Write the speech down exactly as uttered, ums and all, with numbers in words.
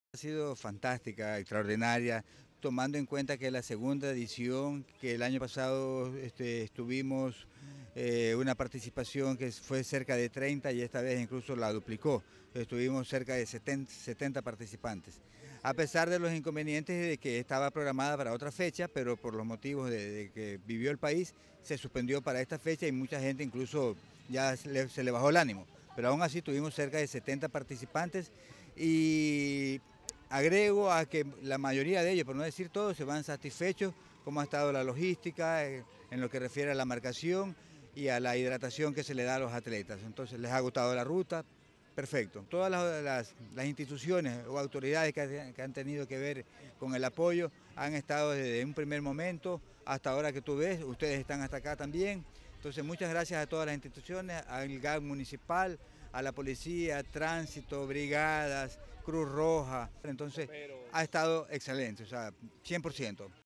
Ha sido fantástica, extraordinaria, tomando en cuenta que es la segunda edición, que el año pasado este, estuvimos eh, una participación que fue cerca de treinta y esta vez incluso la duplicó. Estuvimos cerca de setenta, setenta participantes. A pesar de los inconvenientes de que estaba programada para otra fecha, pero por los motivos de, de que vivió el país, se suspendió para esta fecha y mucha gente incluso ya se le, se le bajó el ánimo. Pero aún así tuvimos cerca de setenta participantes y agrego a que la mayoría de ellos, por no decir todos, se van satisfechos cómo ha estado la logística eh, en lo que refiere a la marcación y a la hidratación que se le da a los atletas. Entonces les ha gustado la ruta, perfecto. Todas las, las, las instituciones o autoridades que, que han tenido que ver con el apoyo han estado desde un primer momento hasta ahora que tú ves, ustedes están hasta acá también. Entonces muchas gracias a todas las instituciones, al G A C municipal, a la policía, tránsito, brigadas, Cruz Roja. Entonces ha estado excelente, o sea, cien por ciento.